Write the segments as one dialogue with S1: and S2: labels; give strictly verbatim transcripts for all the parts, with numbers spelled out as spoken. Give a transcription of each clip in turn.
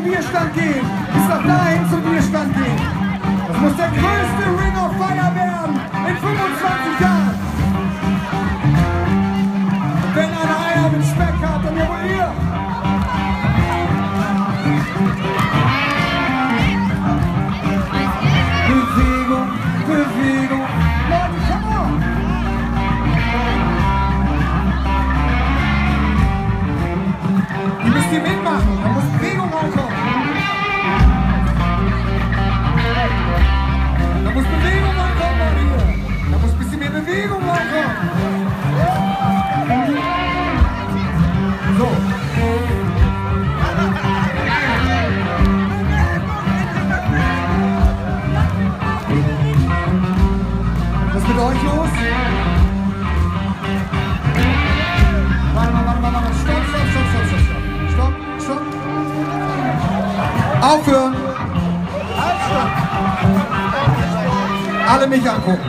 S1: zum Bierstand gehen. Bis nach dahin zum Bierstand gehen. Das muss der größte Ring of Fire werden in fünfundzwanzig Jahren. Und wenn einer Eier mit Speck hat, dann ja wohl ihr. Bewegung, Bewegung. Leute, come on! Die müsst ihr mitmachen, da muss Bewegung reinkommen. Da muss Bewegung reinkommen, Leute. Da muss ein bisschen mehr Bewegung reinkommen. So. Was ist mit euch los? Warte mal, warte mal, warte mal. Stopp, stopp, stopp, stopp, stopp, stopp. Stopp, stopp. Aufhören. Alle mich angucken.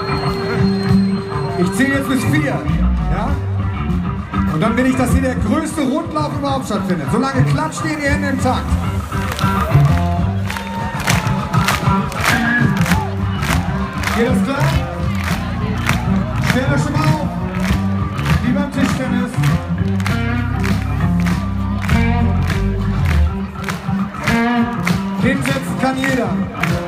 S1: Ich zähle jetzt bis vier. Ja? Und dann will ich, dass hier der größte Rundlauf überhaupt stattfindet. Solange klatscht ihr die Hände im Takt. Geht das klar? Stellt euch schon mal auf. Wie beim Tischtennis. Hinsetzen kann jeder.